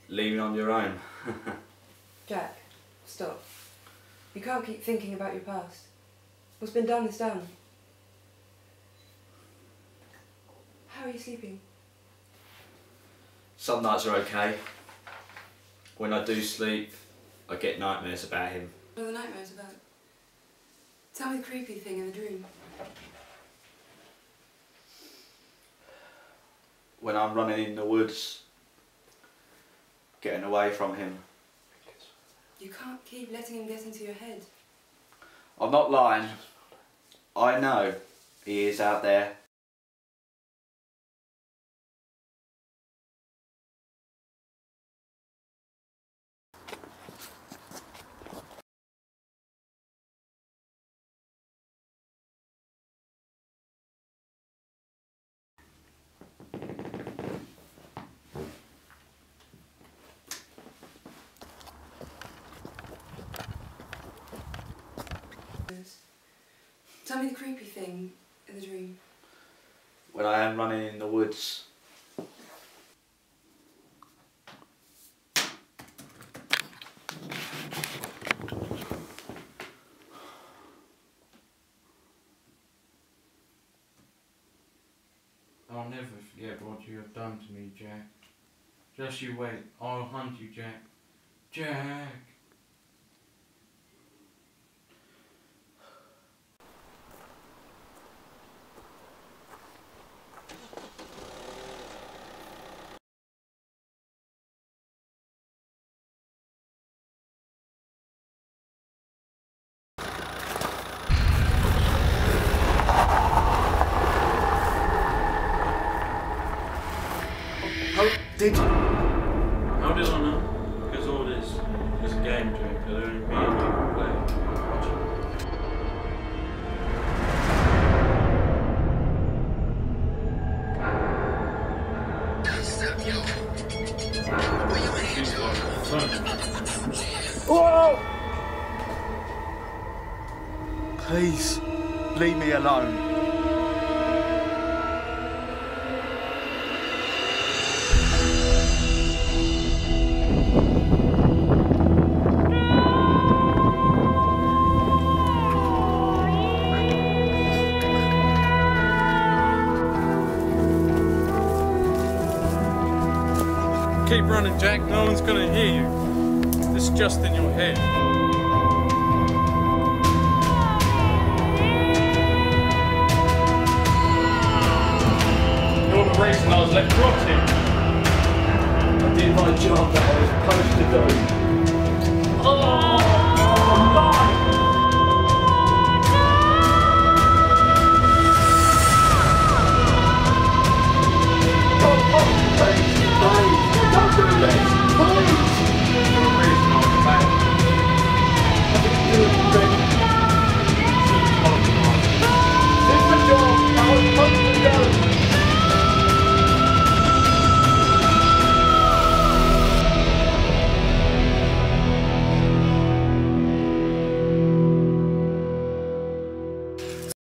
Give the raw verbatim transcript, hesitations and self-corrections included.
leaving on your own. Jack, stop. You can't keep thinking about your past. What's been done is done. How are you sleeping? Some nights are okay. When I do sleep, I get nightmares about him. What are the nightmares about? Tell me the creepy thing in the dream. When I'm running in the woods, getting away from him. You can't keep letting him get into your head. I'm not lying. I know he is out there. Tell me the creepy thing in the dream. When I am running in the woods. I'll never forget what you have done to me, Jack. Just you wait, I'll hunt you, Jack. Jack! How did you? How did I know? Because all this is a game, Jack, that only me and you can play. Whoa! Please, leave me alone. Keep running, Jack. No one's gonna hear you. It's just in your head. You're the reason I was left rotting. I did my job that I was supposed to do.